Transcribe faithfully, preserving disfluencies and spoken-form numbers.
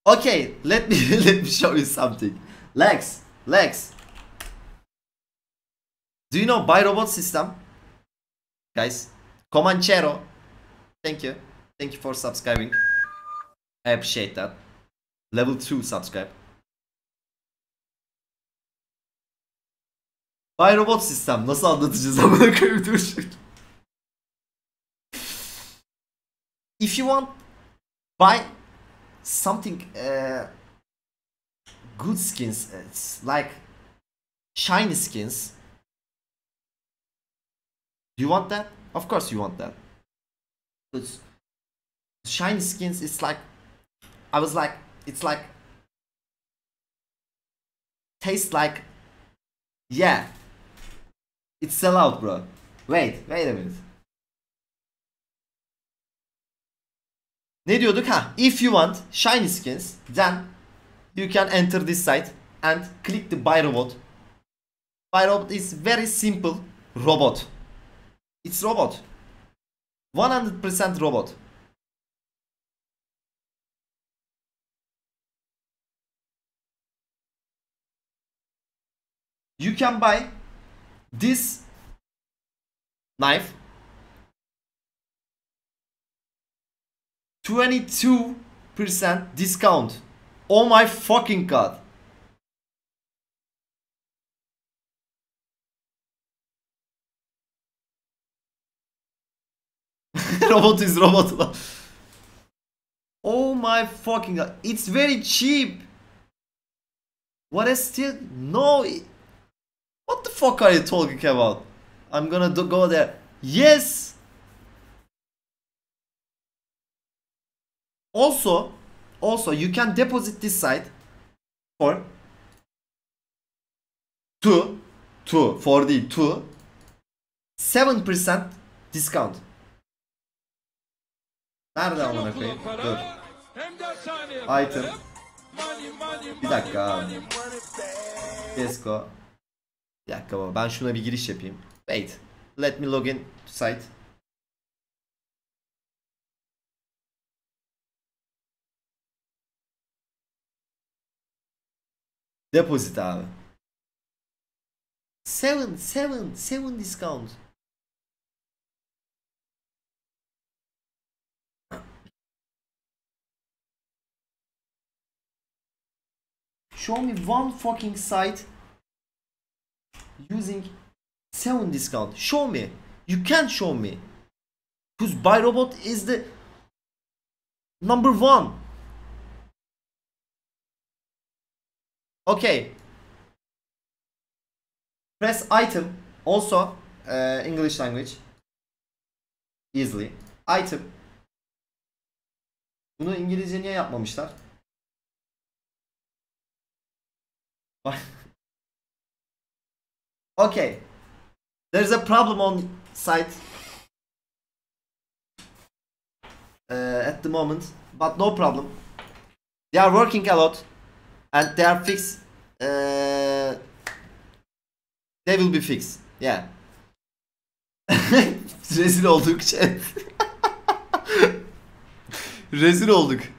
Okay, let me let me show you something. Lex, Lex. Do you know Buy Robot system? Guys, Comanchero. Thank you. Thank you for subscribing. I appreciate that. Level two subscribe. Buy Robot sistem nasıl anlatacağız amına koyayım, dur şimdi. If you want buy something uh, good skins, it's like shiny skins. Do you want that? Of course you want that. It's shiny skins. It's like I was like it's like tastes like yeah. It's sell out, bro. Wait, wait a minute. Ne diyorduk ha? If you want shiny skins, then you can enter this site and click the buy robot. Buy robot is very simple robot. It's robot. one hundred percent robot. You can buy this knife twenty-two percent discount. Oh my fucking god. Robot is robot. Oh my fucking god. It's very cheap. What is still no it, what the fuck are you talking about? I'm gonna do, go there. Yes. Also, also you can deposit this site for two, two, for the two, seven percent discount. Nerede amına koyayım? Dur. Item. Bir dakika abi. Tesco. Bir dakika baba. Ben şuna bir giriş yapayım. Wait. Let me log in to site. Deposit abi. seven, seven, seven discount. Show me one fucking site using seven discount. Show me. You can't show me. Because Buy Robot is the number one. Okay. Press item. Also uh, English language. Easily. Item. Bunu İngilizce niye yapmamışlar? Okay. There's a problem on site uh, at the moment, but no problem. They are working a lot and they are fixed. Uh, they will be fixed. Yeah. Rezil olduk chat. Rezil olduk.